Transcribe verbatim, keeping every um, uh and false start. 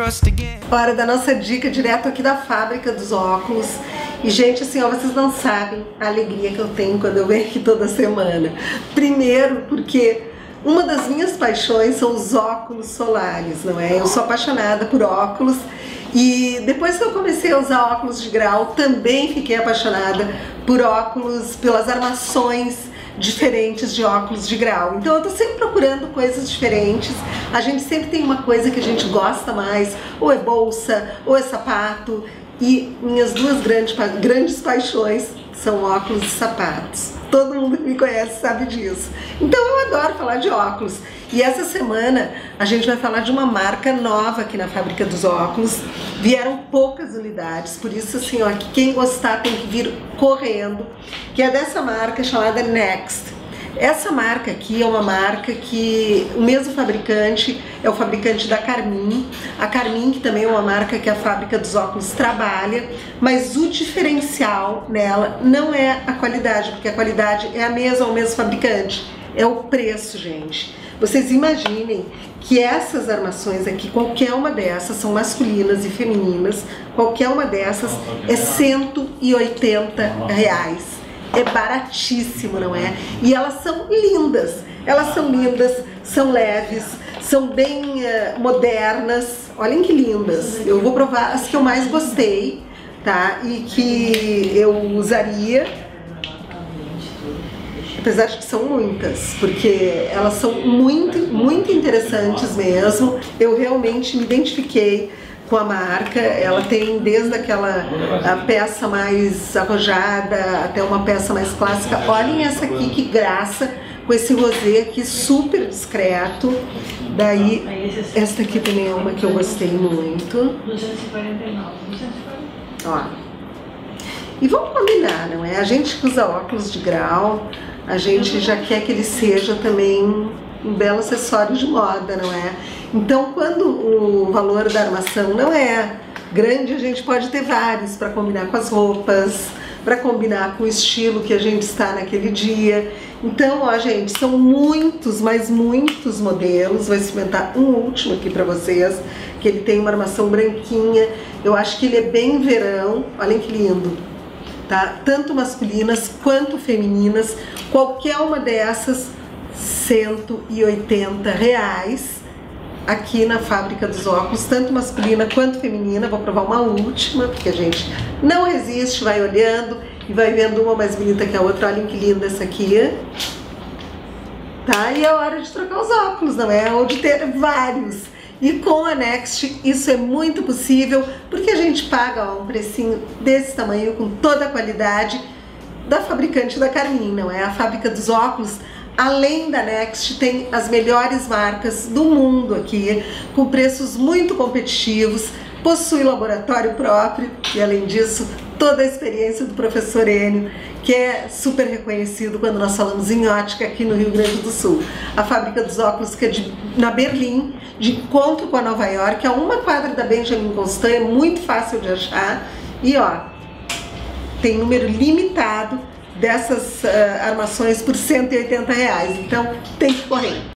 Hora da nossa dica direto aqui da fábrica dos óculos. E gente, assim, ó, vocês não sabem a alegria que eu tenho quando eu venho aqui toda semana. Primeiro porque uma das minhas paixões são os óculos solares, não é? Eu sou apaixonada por óculos. E depois que eu comecei a usar óculos de grau, também fiquei apaixonada por óculos, pelas armações diferentes de óculos de grau. Então eu tô sempre procurando coisas diferentes. A gente sempre tem uma coisa que a gente gosta mais, ou é bolsa, ou é sapato. E minhas duas grandes, grandes paixões são óculos e sapatos. Todo mundo que me conhece sabe disso. Então eu adoro falar de óculos. E essa semana a gente vai falar de uma marca nova aqui na Fábrica dos Óculos. Vieram poucas unidades, por isso assim, ó, que quem gostar tem que vir correndo, que é dessa marca chamada Next. Essa marca aqui é uma marca que o mesmo fabricante é o fabricante da Carmin. A Carmin, que também é uma marca que a Fábrica dos Óculos trabalha, mas o diferencial nela não é a qualidade, porque a qualidade é a mesma, o mesmo fabricante, é o preço, gente. Vocês imaginem que essas armações aqui, qualquer uma dessas, são masculinas e femininas, qualquer uma dessas é cento e oitenta reais. É baratíssimo, não é? E elas são lindas, elas são lindas, são leves, são bem uh, modernas. Olhem que lindas. Eu vou provar as que eu mais gostei, tá? E que eu usaria, apesar de que são muitas, porque elas são muito, muito interessantes mesmo. Eu realmente me identifiquei com a marca. Ela tem desde aquela a peça mais arrojada até uma peça mais clássica. Olhem essa aqui, que graça, com esse rosé aqui super discreto. Daí, esta aqui também é uma que eu gostei muito. Ó. E vamos combinar, não é? A gente que usa óculos de grau, a gente já quer que ele seja também um belo acessório de moda, não é? Então, quando o valor da armação não é grande, a gente pode ter vários para combinar com as roupas, para combinar com o estilo que a gente está naquele dia. Então, ó, gente, são muitos, mas muitos modelos. Vou experimentar um último aqui para vocês, que ele tem uma armação branquinha. Eu acho que ele é bem verão. Olhem que lindo, tá? Tanto masculinas quanto femininas. Qualquer uma dessas, cento e oitenta reais. Aqui na Fábrica dos Óculos, tanto masculina quanto feminina. Vou provar uma última, porque a gente não resiste, vai olhando e vai vendo uma mais bonita que a outra. Olhem que linda essa aqui. Tá? E é hora de trocar os óculos, não é? Ou de ter vários. E com a Next isso é muito possível, porque a gente paga, ó, um precinho desse tamanho, com toda a qualidade da fabricante da Carmin, não é? A Fábrica dos Óculos, além da Next, tem as melhores marcas do mundo aqui, com preços muito competitivos, possui laboratório próprio e, além disso, toda a experiência do professor Enio, que é super reconhecido quando nós falamos em ótica aqui no Rio Grande do Sul. A Fábrica dos Óculos, que é de, na Berlim, de encontro com a Nova York, a uma quadra da Benjamin Constant, é muito fácil de achar. E ó, tem número limitado dessas uh, armações por cento e oitenta reais, então tem que correr.